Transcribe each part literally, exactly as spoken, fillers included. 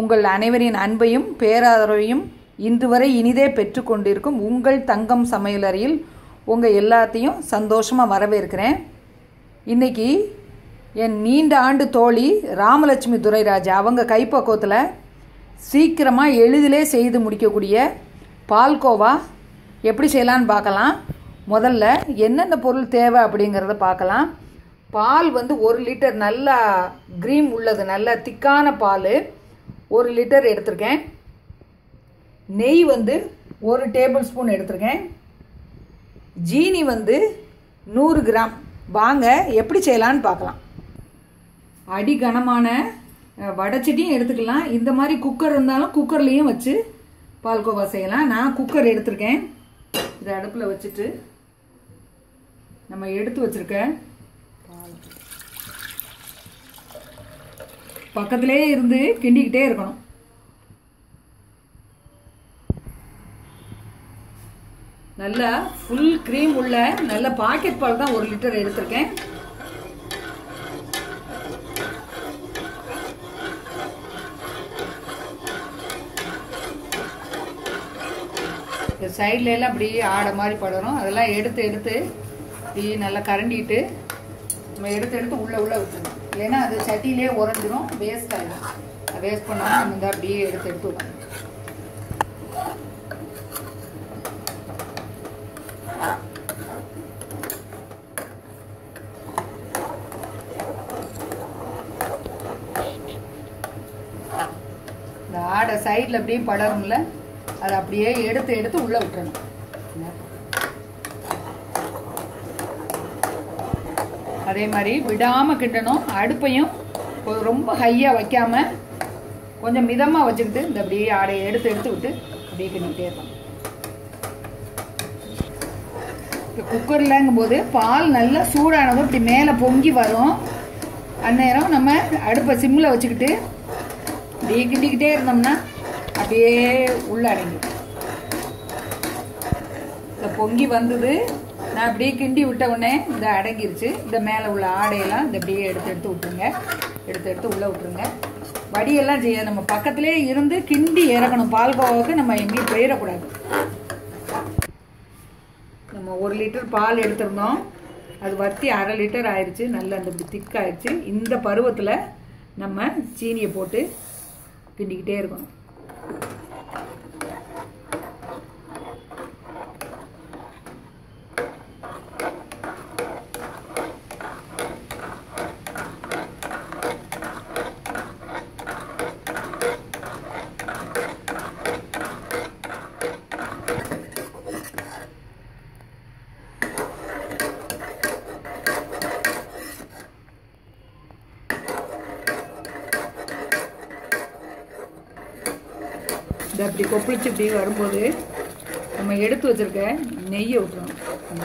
உங்கள் அனைவரின் அன்பையும் பேராதரவையும் இன்று வரை இனிதே பெற்றுக்கொண்டிருக்கும் உங்கள் தங்கம் சமையலறையில் உங்கள் எல்லாத்தையும் சந்தோஷமாக வரவேற்கிறேன். இன்றைக்கி என் நீண்ட ஆண்டு தோழி ராமலட்சுமி துரைராஜா அவங்க கைப்பக்குவத்தில் சீக்கிரமாக எளிதிலே செய்து முடிக்கக்கூடிய பால்கோவா எப்படி செய்யலான்னு பார்க்கலாம். முதல்ல என்னென்ன பொருள் தேவை அப்படிங்கிறத பார்க்கலாம். பால் வந்து ஒரு லிட்டர் நல்லா க்ரீம் உள்ளது, நல்ல திக்கான பால் ஒரு லிட்டர் எடுத்திருக்கேன். நெய் வந்து ஒரு டேபிள் ஸ்பூன் எடுத்திருக்கேன். ஜீனி வந்து நூறு கிராம். வாங்க எப்படி செய்யலான்னு பார்க்கலாம். அடி கனமான வடைச்சட்டியும் எடுத்துக்கலாம். இந்த மாதிரி குக்கர் இருந்தாலும் குக்கர்லேயும் வச்சு பால்கோவா செய்யலாம். நான் குக்கர் எடுத்திருக்கேன். இதை அடுப்பில் வச்சுட்டு நம்ம எடுத்து வச்சுருக்க பக்கத்திலே இருந்து கிண்டிக்கிட்டே இருக்கணும். நல்லா ஃபுல் க்ரீம் உள்ள நல்ல பாக்கெட் பால் தான் ஒரு லிட்டர் எடுத்திருக்கேன். சைட்ல எல்லாம் அப்படி ஆடை மாதிரி படரும். அதெல்லாம் எடுத்து எடுத்து இப்படி நல்லா கரண்டிட்டு நம்ம எடுத்து எடுத்து உள்ளே உள்ளே விட்டுருணும். இல்லைன்னா அது சட்டியிலே உறைஞ்சிரும், வேஸ்ட் ஆகிடும். வேஸ்ட் பண்ணாமல் நம்ம இந்த அப்படியே எடுத்து எடுத்து விடணும். இந்த ஆடை சைடில் அப்படியே படரும்ல, அதை அப்படியே எடுத்து எடுத்து உள்ளே விட்டுறணும். அதே மாதிரி விடாமல் கிண்டணும். அடுப்பையும் ரொம்ப ஹையாக வைக்காமல் கொஞ்சம் மிதமாக வச்சுக்கிட்டு இந்த அப்படியே ஆடையை எடுத்து எடுத்து விட்டு அப்படியே கிண்டிக்கிட்டே இருக்கணும். இப்போ குக்கர்லங்கும் போது பால் நல்லா சூடானதும் இப்படி மேலே பொங்கி வரும். அந்நேரம் நம்ம அடுப்பை சிம்மில் வச்சுக்கிட்டு அப்படியே கிண்டிக்கிட்டே இருந்தோம்னா அப்படியே உள்ள அடங்கி இந்த பொங்கி வந்தது. நான் அப்படியே கிண்டி விட்ட உடனே இந்த அடங்கிருச்சு. இந்த மேலே உள்ள ஆடையெல்லாம் இந்த அப்படியே எடுத்து எடுத்து விட்டுருங்க. எடுத்து எடுத்து உள்ளே விட்டுருங்க. வடியெல்லாம் செய்ய நம்ம பக்கத்திலே இருந்து கிண்டி இறக்கணும். பால்கோவாவுக்கு நம்ம எங்கேயும் போயிடக்கூடாது. நம்ம ஒரு லிட்டர் பால் எடுத்திருந்தோம், அது வற்றி அரை லிட்டர் ஆயிடுச்சு. நல்லா அந்த இப்படி திக்காயிடுச்சு. இந்த பருவத்தில் நம்ம சீனியை போட்டு கிண்டிக்கிட்டே இருக்கணும். இந்த அப்படி கொப்பளிச்சு இப்படி வரும்போது நம்ம எடுத்து வச்சிருக்க நெய்யை விட்டுறோம்.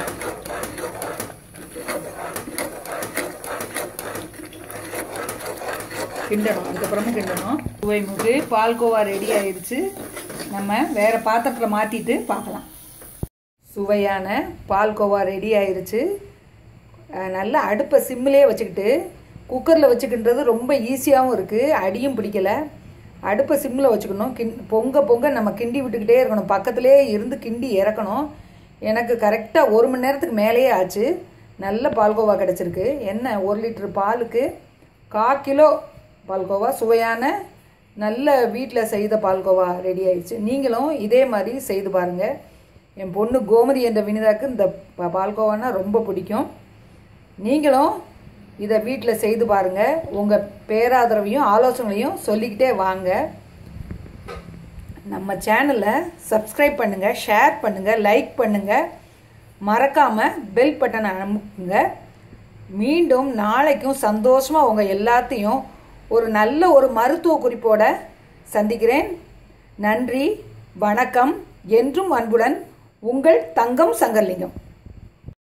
கிண்டணும். அதுக்கப்புறமா கிண்டணும். சுவை முட்டு பால்கோவா ரெடி ஆயிடுச்சு. நம்ம வேற பாத்திரத்தில் மாற்றிட்டு பார்க்கலாம். சுவையான பால்கோவா ரெடி ஆயிடுச்சு. நல்லா அடுப்பை சிம்மிலே வச்சுக்கிட்டு குக்கரில் வச்சுக்கின்றது ரொம்ப ஈஸியாகவும் இருக்குது, அடியும் பிடிக்கலை. அடுப்பை சிம்மில் வச்சுக்கணும். கிண் பொங்க பொங்க நம்ம கிண்டி விட்டுக்கிட்டே இருக்கணும். பக்கத்திலே இருந்து கிண்டி இறக்கணும். எனக்கு கரெக்டாக ஒரு மணி நேரத்துக்கு மேலேயே ஆச்சு. நல்ல பால்கோவா கிடச்சிருக்கு. என்ன ஒரு லிட்டர் பாலுக்கு கால் கிலோ பால்கோவா, சுவையான நல்ல வீட்டில் செய்த பால்கோவா ரெடி ஆயிடுச்சு. நீங்களும் இதே மாதிரி செய்து பாருங்கள். என் பொண்ணு கோமதி என்ற வினிதாக்கு இந்த பால்கோவானா ரொம்ப பிடிக்கும். நீங்களும் இதை வீட்டில் செய்து பாருங்கள். உங்கள் பேராதரவையும் ஆலோசனையும் சொல்லிக்கிட்டே வாங்க. நம்ம சேனலை சப்ஸ்கிரைப் பண்ணுங்கள், ஷேர் பண்ணுங்கள், லைக் பண்ணுங்கள். மறக்காமல் பெல் பட்டனை அமுக்குங்க. மீண்டும் நாளைக்கும் சந்தோஷமாக உங்கள் எல்லாத்தையும் ஒரு நல்ல ஒரு மருத்துவ குறிப்போட சந்திக்கிறேன். நன்றி, வணக்கம். என்றும் அன்புடன் உங்கள் தங்கம் சங்கர்லிங்கம்.